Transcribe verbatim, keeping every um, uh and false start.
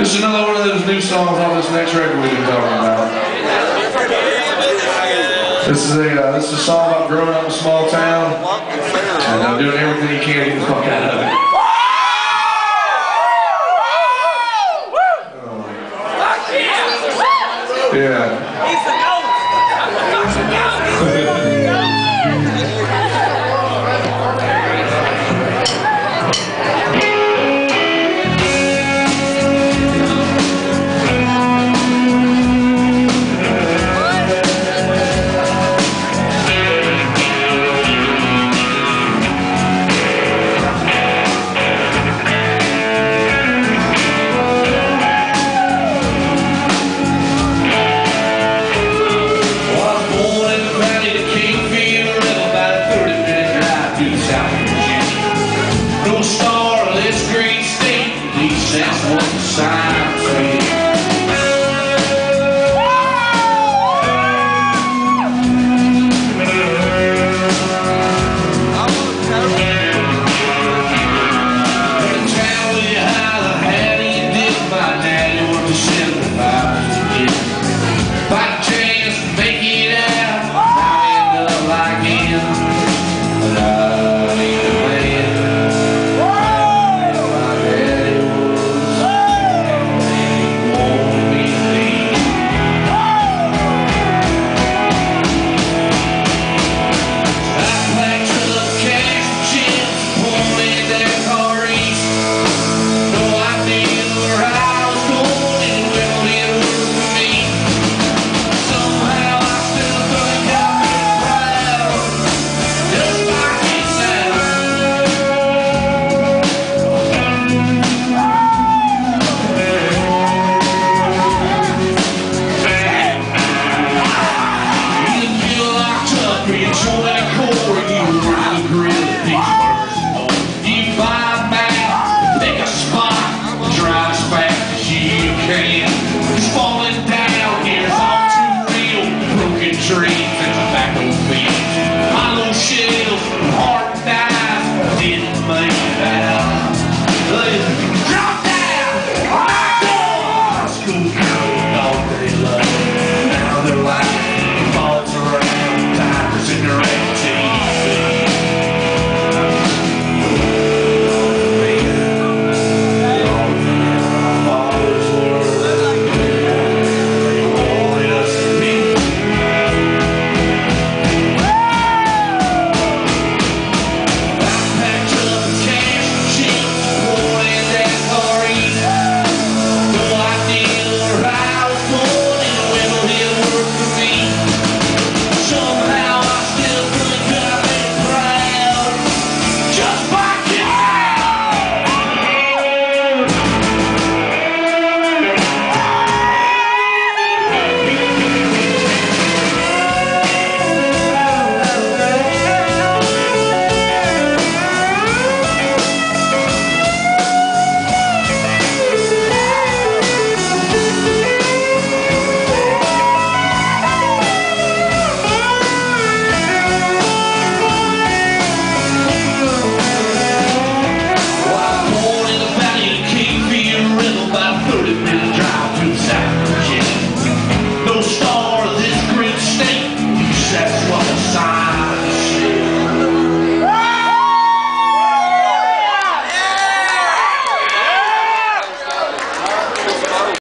This is another one of those new songs on this next record we've been talking about. This is a uh, this is a song about growing up in a small town and uh, doing everything you can to get the fuck out of it. Oh. Yeah.